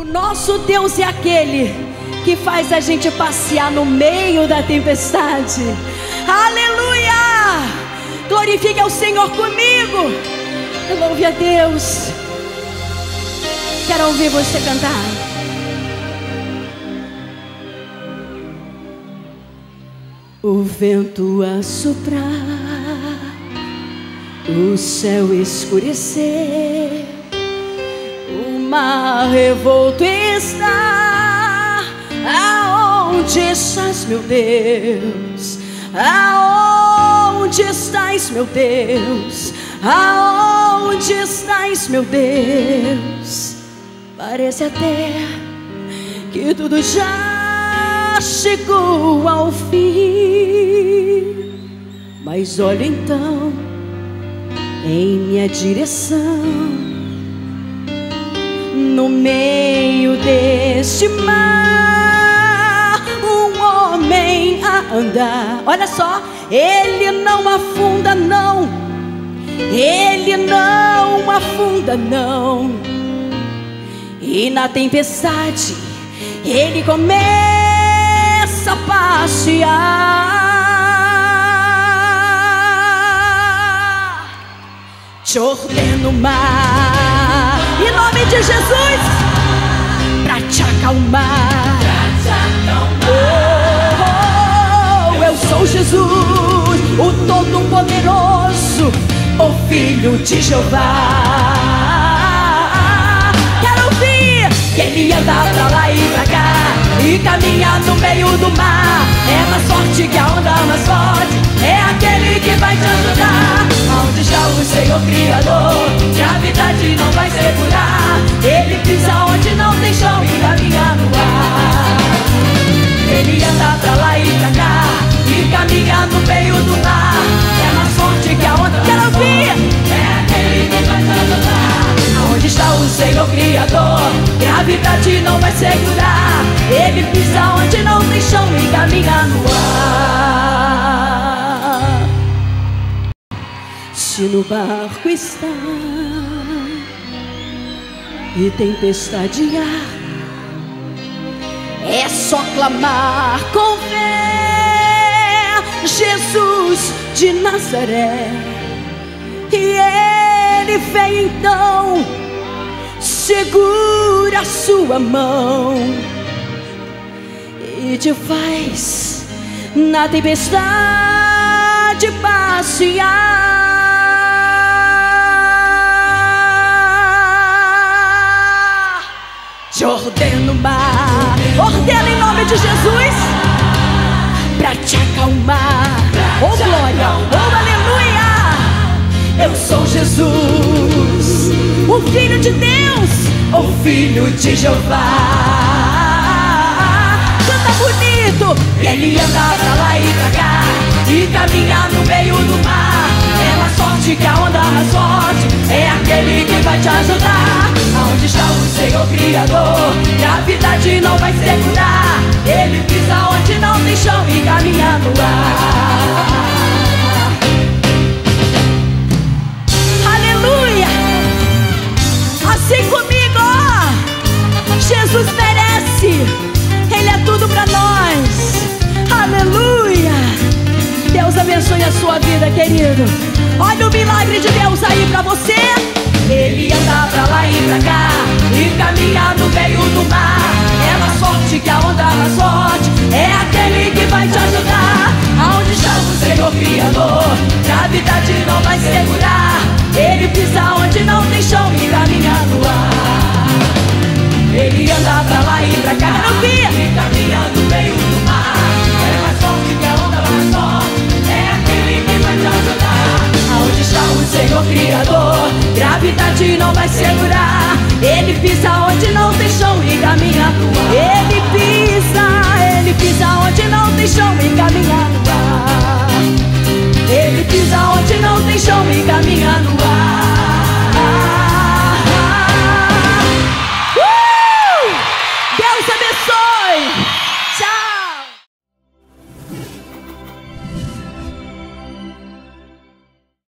O nosso Deus é aquele que faz a gente passear no meio da tempestade. Aleluia! Glorifique ao Senhor comigo. Louve a Deus. Quero ouvir você cantar. O vento a soprar, o céu escurecer, o mar revolto está. Aonde estás, meu Deus? Aonde estás, meu Deus? Aonde estás, meu Deus? Parece até que tudo já chegou ao fim, mas olha então em minha direção, no meio deste mar, um homem a andar. Olha só, ele não afunda não, ele não afunda não, e na tempestade ele começa a passear. Te ordeno, mar, em nome de Jesus, pra te acalmar. Oh, eu sou Jesus, o Todo-Poderoso, o Filho de Jeová. Quero ouvir que ele anda pra lá e pra cá e caminha no meio do mar. É mais forte que a onda mais forte, é aquele que vai te ajudar. Onde está o Senhor Criador? Gravidade não vai segurar. Ele pisa onde não tem chão e caminha no ar. Ele anda pra lá e pra cá e caminha no meio do mar. É mais forte que a onda. Quero ouvir! É aquele que vai te ajudar. Onde está o Senhor Criador? Gravidade não vai segurar. Ele pisa onde não tem chão e caminha no ar. Se no barco está e tempestade há, é só clamar com fé, Jesus de Nazaré, e ele vem então, segura a sua mão e te faz na tempestade passear. Te ordeno, mar, ordeno em nome de Jesus, pra te acalmar. Oh glória, oh aleluia. Eu sou Jesus, o Filho de Deus, o Filho de Jeová. Canta bonito. Ele anda pra lá e pra cá e caminha no meio do mar. É mais forte que a onda mais forte, é aquele que vai te ajudar. Aonde está o Senhor Criador? Gravidade não vai segurar. Ele pisa onde não tem chão e caminha no ar. Aleluia! Assim comigo, ó. Jesus merece, Ele é tudo pra nós. Aleluia! Deus abençoe a sua vida, querido. Olha o milagre de Deus aí pra você. Ele anda pra lá e pra cá e caminha no meio do mar. É mais forte que a onda mais forte, é aquele que vai te ajudar. Aonde está o Senhor Criador? Gravidade não vai segurar. Ele pisa onde não tem chão e caminha no ar. Ele anda pra lá e pra cá e caminha no meio do mar. É mais forte que a onda mais forte, é aquele que vai te ajudar. Aonde está o Senhor Criador? Gravidade não vai segurar. Ele pisa onde não tem chão e caminha no ar. Ele pisa onde não tem chão e caminha no ar. Ele pisa onde não tem chão e caminha no ar.